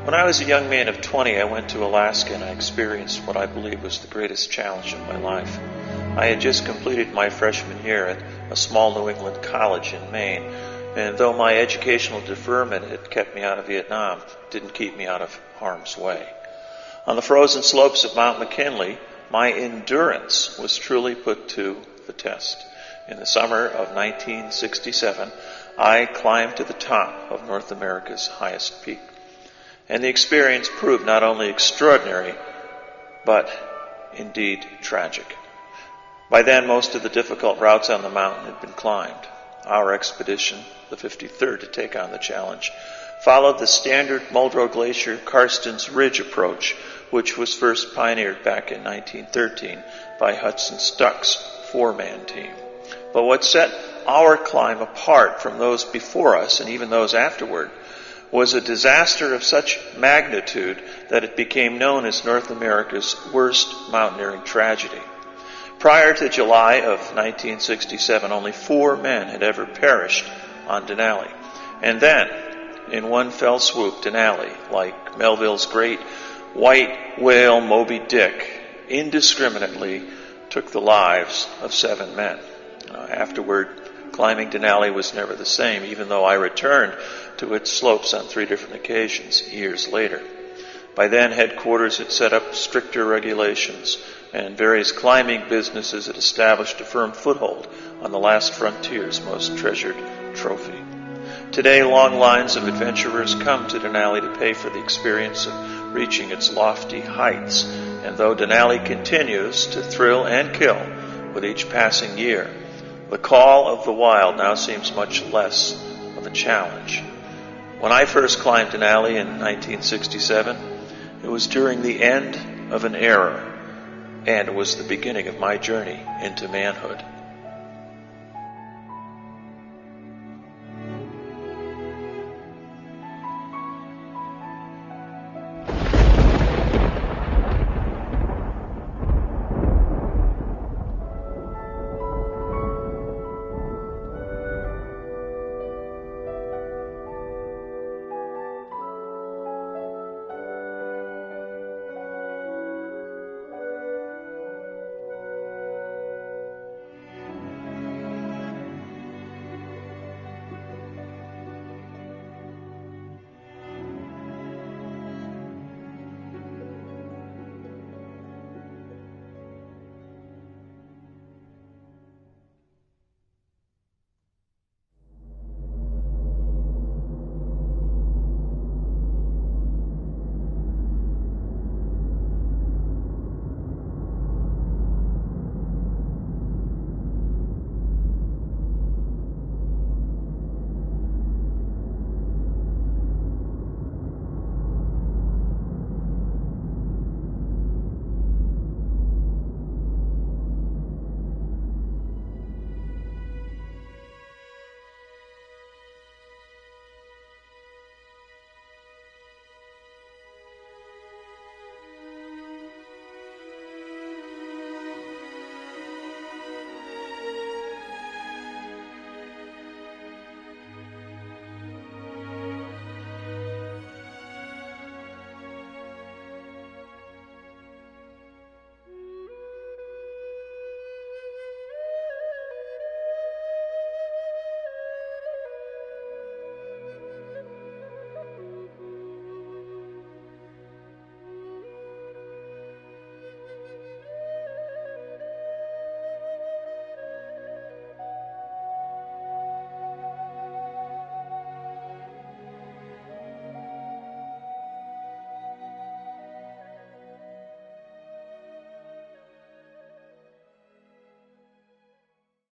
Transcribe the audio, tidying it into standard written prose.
When I was a young man of 20, I went to Alaska and I experienced what I believe was the greatest challenge of my life. I had just completed my freshman year at a small New England college in Maine, and though my educational deferment had kept me out of Vietnam, it didn't keep me out of harm's way. On the frozen slopes of Mount McKinley, my endurance was truly put to the test. In the summer of 1967, I climbed to the top of North America's highest peak. And the experience proved not only extraordinary, but indeed tragic. By then, most of the difficult routes on the mountain had been climbed. Our expedition, the 53rd to take on the challenge, followed the standard Muldrow Glacier Karstens Ridge approach, which was first pioneered back in 1913 by Hudson Stuck's four-man team. But what set our climb apart from those before us, and even those afterward, was a disaster of such magnitude that it became known as North America's worst mountaineering tragedy. Prior to July of 1967, only 4 men had ever perished on Denali. And then, in one fell swoop, Denali, like Melville's great white whale Moby Dick, indiscriminately took the lives of 7 men. Afterward, climbing Denali was never the same, even though I returned to its slopes on 3 different occasions years later. By then, headquarters had set up stricter regulations, and various climbing businesses had established a firm foothold on the last frontier's most treasured trophy. Today, long lines of adventurers come to Denali to pay for the experience of reaching its lofty heights, and though Denali continues to thrill and kill with each passing year, the call of the wild now seems much less of a challenge. When I first climbed Denali in 1967, it was during the end of an era, and it was the beginning of my journey into manhood.